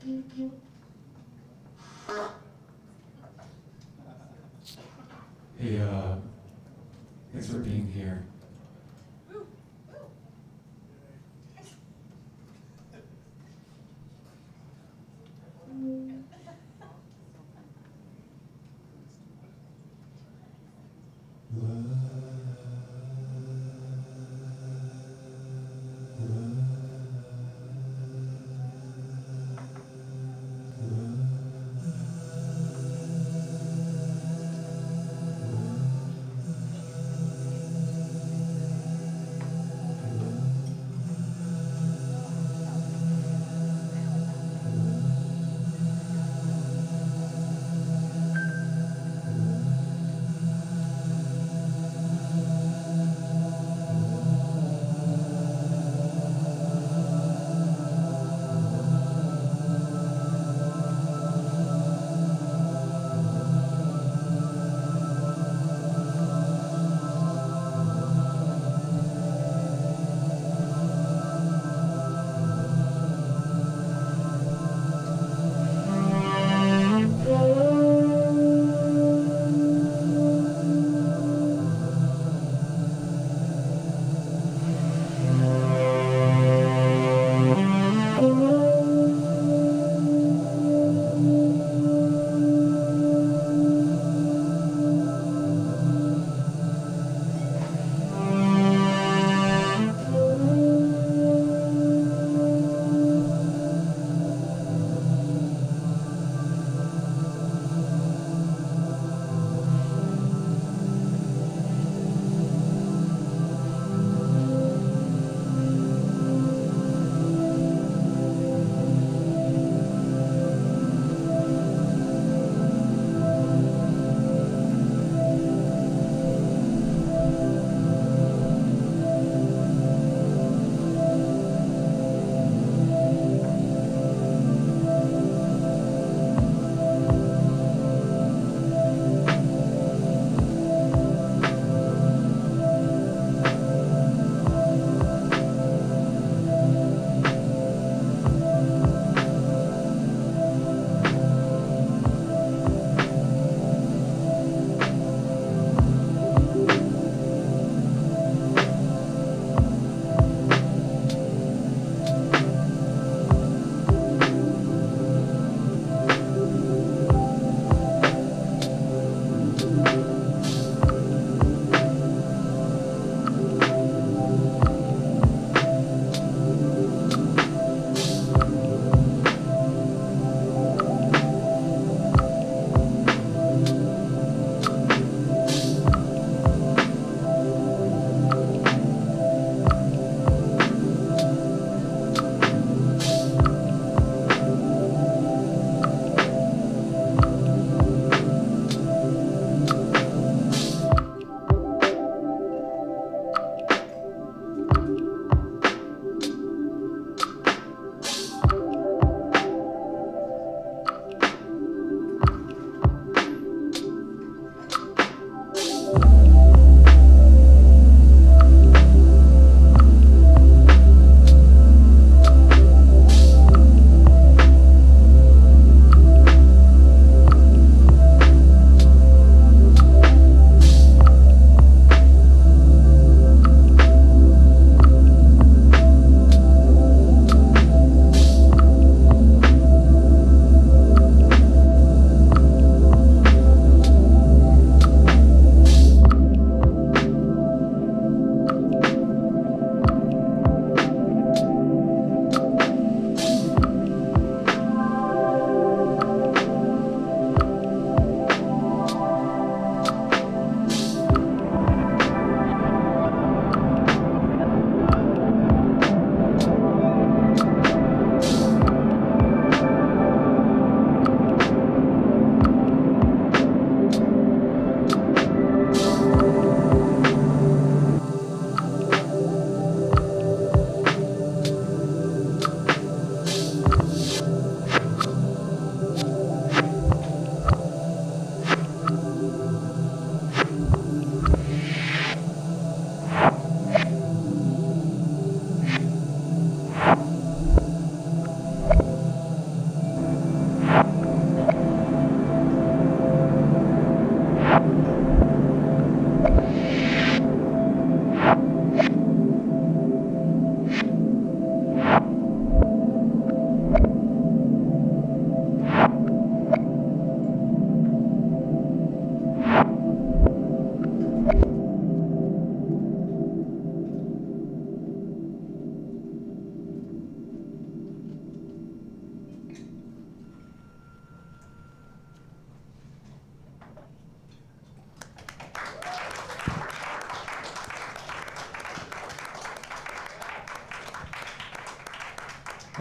Hey, thanks for being here.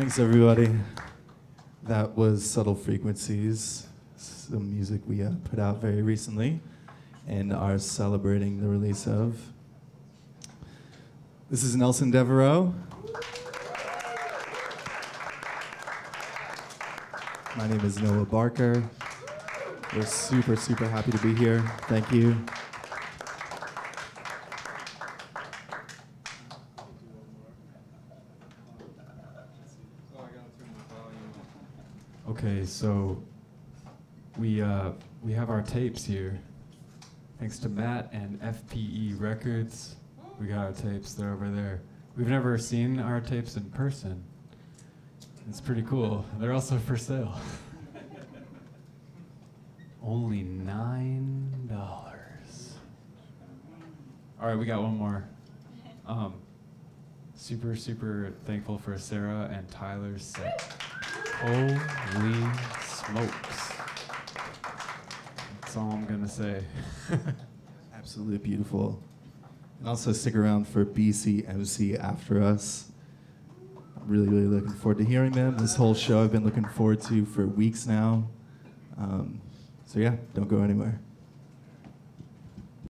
Thanks, everybody. That was Subtle Frequencies, some music we put out very recently and are celebrating the release of. This is Nelson Devereaux. My name is Noah Barker. We're super, super happy to be here. Thank you. Okay, so we have our tapes here. Thanks to Matt and FPE Records, we got our tapes. They're over there. We've never seen our tapes in person. It's pretty cool. They're also for sale. Only $9. All right, we got one more. Super, super thankful for Sarah and Tyler's set. Holy smokes. That's all I'm gonna say. Absolutely beautiful. And also stick around for BCMC after us. I'm really, really looking forward to hearing them. This whole show I've been looking forward to for weeks now. So yeah, don't go anywhere.